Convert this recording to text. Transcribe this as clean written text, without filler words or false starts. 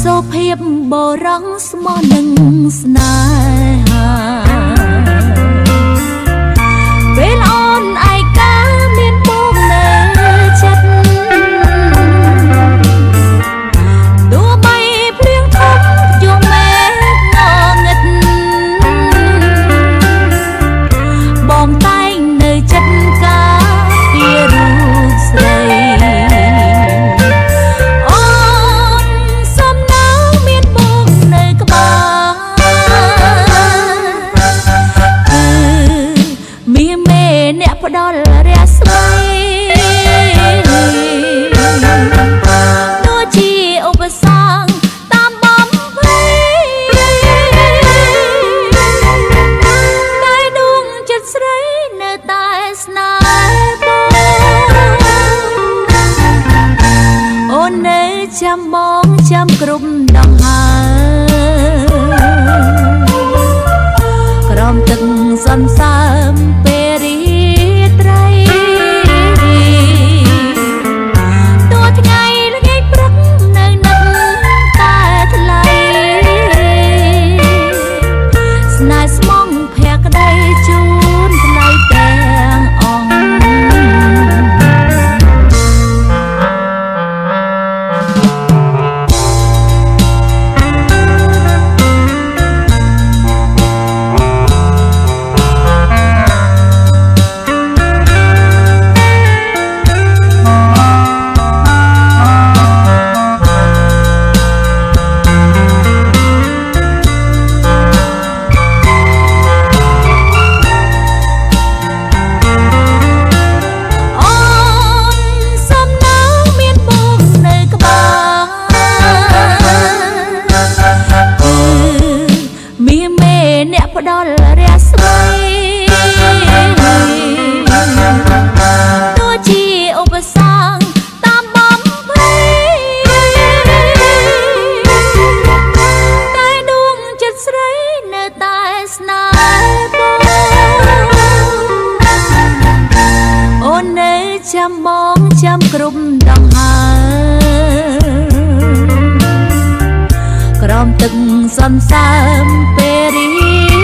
សូភាពបរងស្មោះនឹងស្នេហាពេលអូនឯកាមានបងនៅចិត្តទោះបីភ្លៀងធំយំមេងងឹតបងតែងនៅចិត្តការពីរូបស្រីផ្ដល់រស្មីដូចជាឧបសគ្គតាមបំភ័យតែដួងចិត្តស្រីនៅតែស្នេហ៍បងអូននៅចាំបងចាំគ្រប់ដង្ហើមក្រោមទឹកសន្សើមពេលរីផ្ដល់រស្មីដូចជាឧបសគ្គតាមបំភ័យតែដួងចិត្តស្រីនៅតែស្នេហ៍បងអូននៅចាំបងចាំគ្រប់ដង្ហើមក្រោមទឹកសន្សើមពេលរី